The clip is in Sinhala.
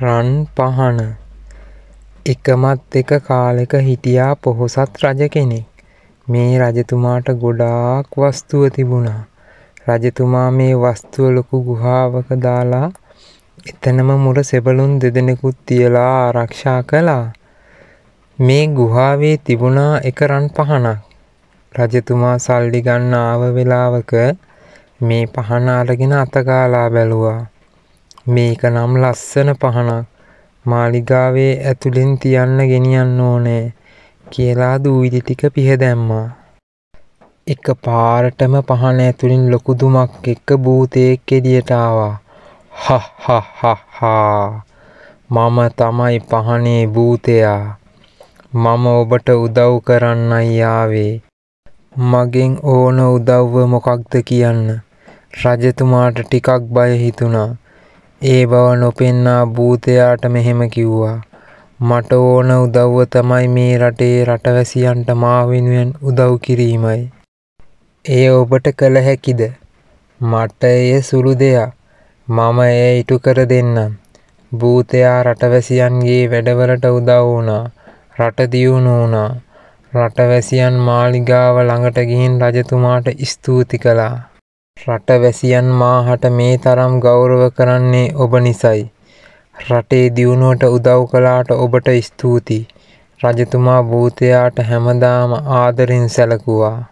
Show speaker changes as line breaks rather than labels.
රන් පහන. එකමත් එක කාලෙක හිටියා පොහොසත් රජ කෙනෙක්. මේ රජතුමාට ගොඩාක් වස්තුව තිබුණා. රජතුමා මේ වස්තුව ලොකු ගුහාවක දාලා එතනම මුර සෙබළුන් දෙදෙනෙකුත් තියලා ආරක්ෂා කළා. මේ ගුහාවේ තිබුණා එක රන් පහනක්. රජතුමා සල්ලි ගන්න ආව වෙලාවක මේ පහන අරගෙන අතගාලා බැලුවා. මේක නම් ලස්සන පහනක්. මාලිගාවේ ඇතුලෙන් තියන්න ගෙනියන්න ඕනේ කියලා දූවිලි ටික පිහදැම්මා. එක පාරටම පහන ඇතුලින් ලොකු දුමක් එක්ක භූතයෙක් එළියට ආවා. හා මම තමයි පහනේ භූතයා. මම ඔබට උදව් කරන්නයි ආවේ. මගෙන් ඕන උදව්ව මොකක්ද කියන්න. රජතුමාට ටිකක් බය හිතුණා. ඒ බව නොපෙන්නා භූතයාට මෙහෙම කිව්වා. මට ඕන උදව්ව තමයි මේ රටේ රටවැසියන්ට මා වෙනුවෙන් උදව් කිරීමයි. එය ඔබට කළ හැකිද? මට එය සුළු දෙයක්. මම එය ඉටු කර දෙන්නම්. භූතයා රටවැසියන්ගේ වැඩවලට උදව් වුණා. රට දියුණු වුණා. රටවැසියන් මාලිගාව ළඟට ගිහින් රජතුමාට ස්තුති කළා. රටවැසියන් මාහට මේ තරම් ගෞරව කරන්නේ ඔබ නිසයි. රටේ දියුණුවට උදව් කළාට ඔබට ස්තුතියි. රජතුමා භූතයාට හැමදාම ආදරෙන් සැලකුවා.